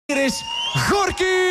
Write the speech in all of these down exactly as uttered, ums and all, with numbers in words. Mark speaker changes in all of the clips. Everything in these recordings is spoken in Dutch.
Speaker 1: Hier is Gorky!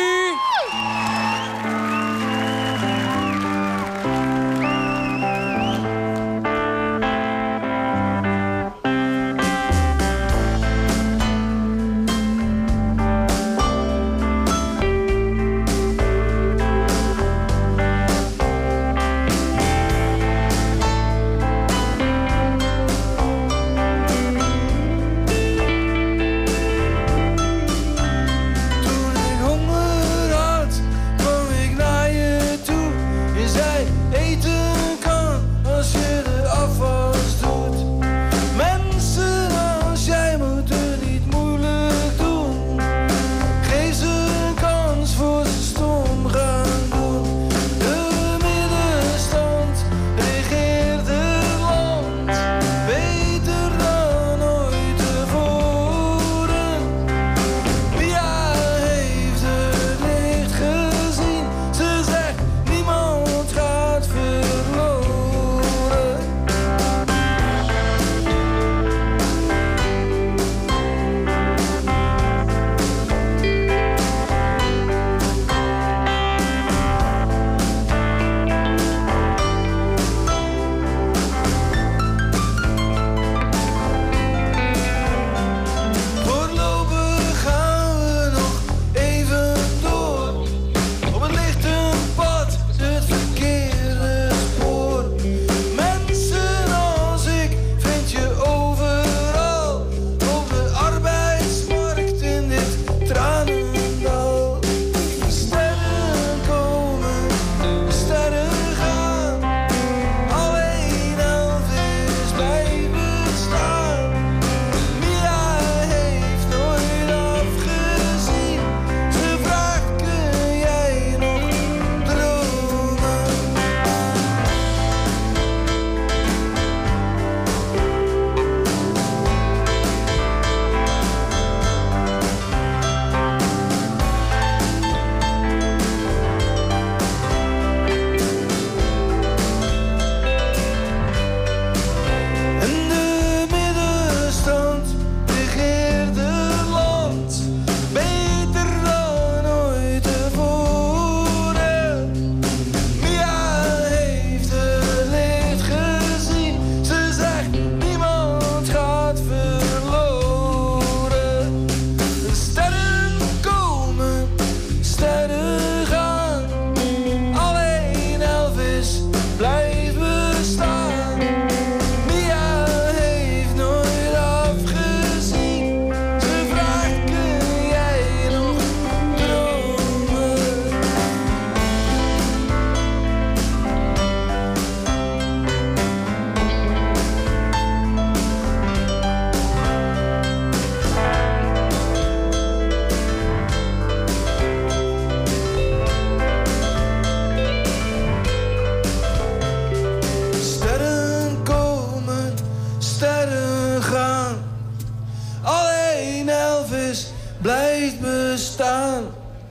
Speaker 2: Blijft bestaan.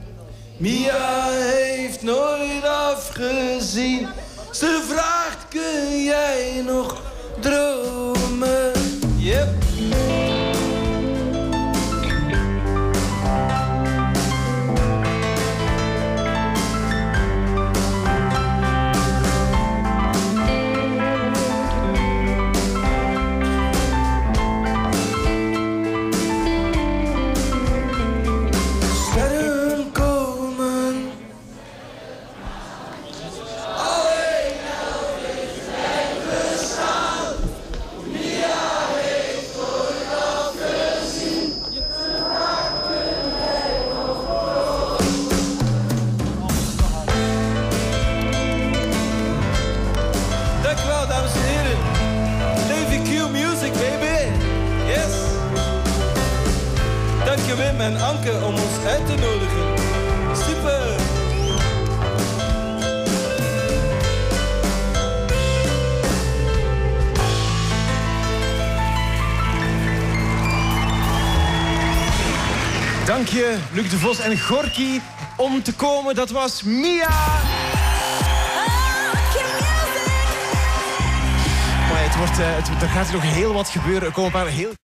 Speaker 2: Mia heeft nooit afgezien. Ze vraagt, kun jij nog dromen? Yep. Dank je Wim en Anke om ons uit te nodigen. Super!
Speaker 1: Dank je, Luc de Vos en Gorky, om te komen. Dat was Mia! Maar het wordt, uh, het, er gaat hier nog heel wat gebeuren. Er komen een paar heel...